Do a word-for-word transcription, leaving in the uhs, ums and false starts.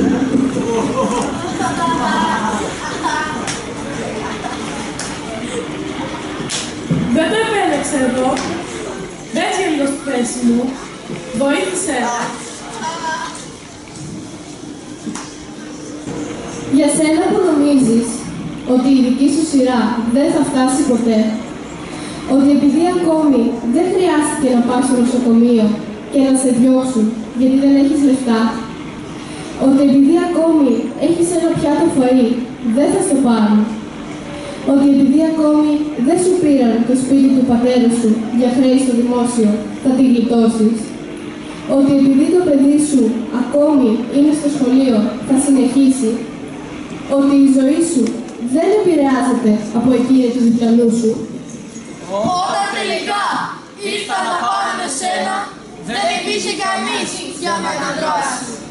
Δεν το επέλεξα εγώ. Μπες για λίγο στη θέση μου. Βοήθησε. Για σένα που νομίζεις ότι η δική σου σειρά δεν θα φτάσει ποτέ, ότι επειδή ακόμη δεν χρειάστηκε να πας στο νοσοκομείο και να σε διώξουν γιατί δεν έχεις λεφτά, ότι επειδή ακόμη έχεις ένα πιάτο φαΐ δεν θα στο πάρουν, ότι επειδή ακόμη δεν σου πήραν το σπίτι του πατέρα σου για χρέη στο δημόσιο θα τη γλιτώσεις, ότι επειδή το παιδί σου ακόμη είναι στο σχολείο θα συνεχίσει, ότι η ζωή σου δεν επηρεάζεται από εκείνη του διπλανού σου. Όταν τελικά ήρθα να πάω με σένα, δεν υπήρχε κανείς για να με αντρώσει.